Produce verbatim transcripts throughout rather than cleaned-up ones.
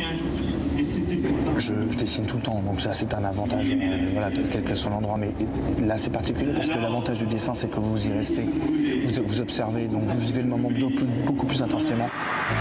Je dessine tout le temps, donc ça c'est un avantage, euh, voilà, quel que soit l'endroit. Mais là c'est particulier parce que l'avantage du dessin c'est que vous y restez, vous, vous observez, donc vous vivez le moment beaucoup, beaucoup plus intensément.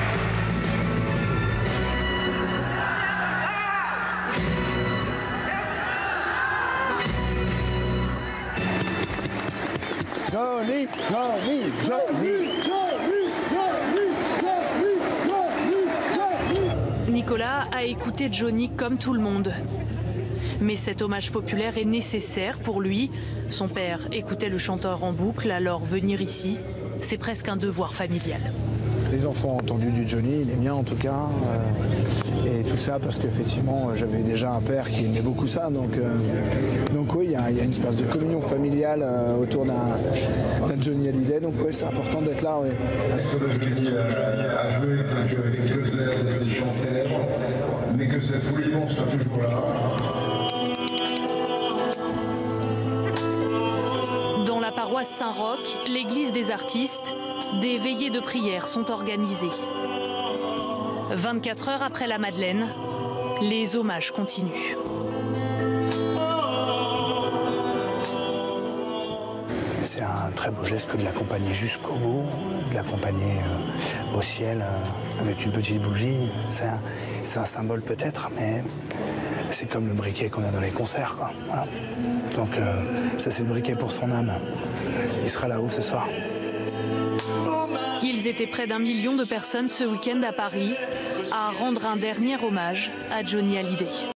Joli, joli, joli, joli, joli, joli, joli, joli. Nicolas a écouté Johnny comme tout le monde. Mais cet hommage populaire est nécessaire pour lui. Son père écoutait le chanteur en boucle, alors venir ici, c'est presque un devoir familial. Les enfants ont entendu du Johnny, les miens en tout cas, euh, et tout ça parce qu'effectivement j'avais déjà un père qui aimait beaucoup ça, donc, euh, donc oui, il y, y a une espèce de communion familiale euh, autour d'un Johnny Hallyday, donc oui, c'est important d'être là. Oui. Johnny a joué quelques, quelques airs de ses chants célèbres, mais que cette foule immense soit toujours là. Dans la paroisse Saint-Roch, l'église des artistes, des veillées de prière sont organisées. vingt-quatre heures après la Madeleine, les hommages continuent. C'est un très beau geste que de l'accompagner jusqu'au bout, de l'accompagner euh, au ciel euh, avec une petite bougie. C'est un, c'est un symbole peut-être, mais c'est comme le briquet qu'on a dans les concerts, quoi. Voilà. Donc euh, ça c'est le briquet pour son âme. Il sera là-haut ce soir. Ils étaient près d'un million de personnes ce week-end à Paris à rendre un dernier hommage à Johnny Hallyday.